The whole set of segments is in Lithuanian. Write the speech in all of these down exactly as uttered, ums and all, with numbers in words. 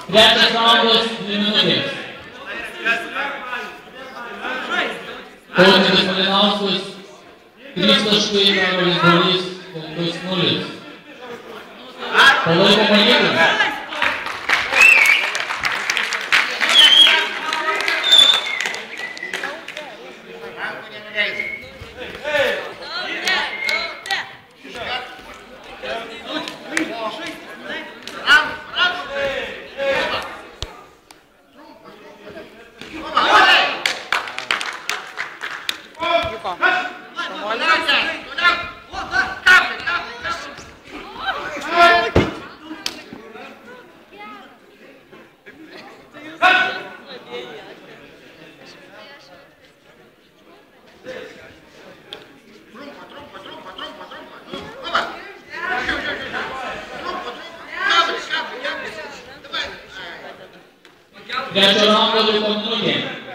Trečias raundas, dvi minutės. Tautvydas Malinauskas, trys taškai, Karolis Balys, kol kas nulis. Palaiko Malykas. Trečio raundo liko minutė.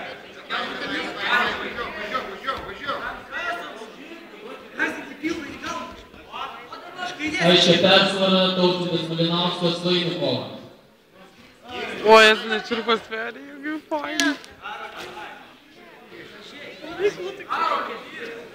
Aiškia persvara, Tautvydas Malinauskas laimi kovą. Oi, aš nečiau pasverį, jau fainai.